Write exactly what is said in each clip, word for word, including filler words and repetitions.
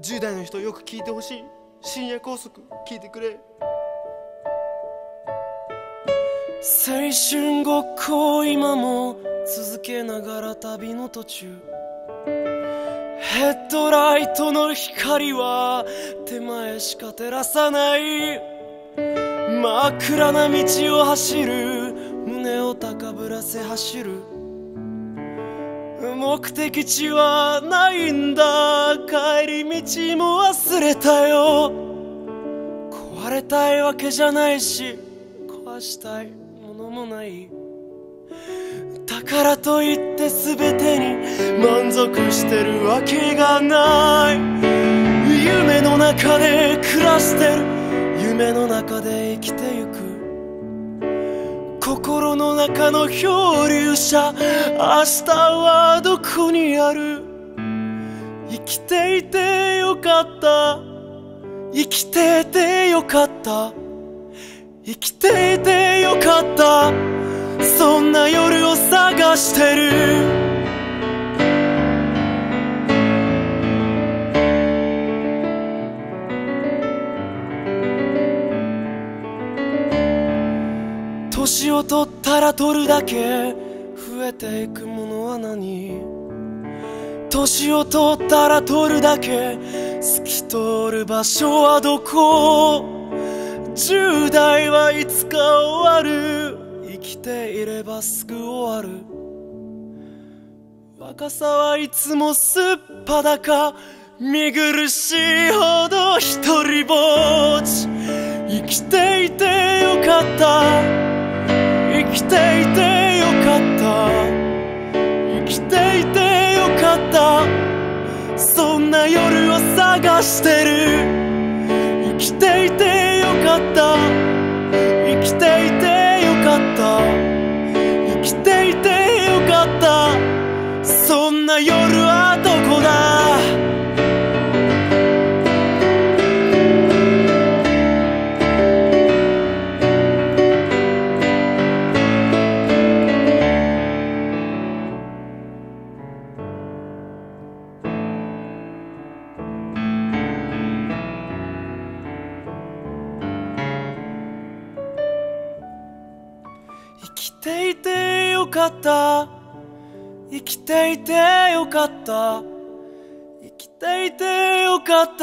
じゅう代の人よく聞いてほしい。深夜高速聞いてくれ。 青春ごっこを今も続けながら旅の途中、ヘッドライトの光は手前しか照らさない。真っ暗な道を走る、胸を高ぶらせ走る。目的地はないんだ、帰り道も忘れたよ。壊れたいわけじゃないし、壊したいものもない。だからといって全てに満足してるわけがない。夢の中で暮らしてる、夢の中で生きてゆく。心の中の漂流者、明日はどこにある。生きていてよかった、生きていてよかった、生きていてよかった、そんな夜を探してる。年を取ったら取るだけ増えていくものは何。年を取ったら取るだけ透き通る場所はどこ。じゅう代はいつか終わる、生きていればすぐ終わる。若さはいつもすっぱだか、見苦しいほど一人ぼっち。生きていてよかった、生きていてよかった、生きていてよかった、そんな夜を探してる。生きていてよかった、生きていてよかった、生きていてよかった、そんな夜はどこだ。生きていてよかった、生きていてよかった、生きていてよかった、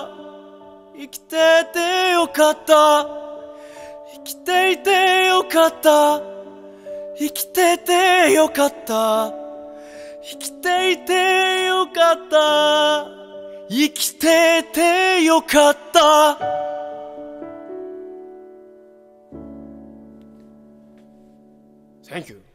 生きていてよかった、生きていてよかった、生きていてよかった、生きていてよかった、生きていてよかった。 Thank you.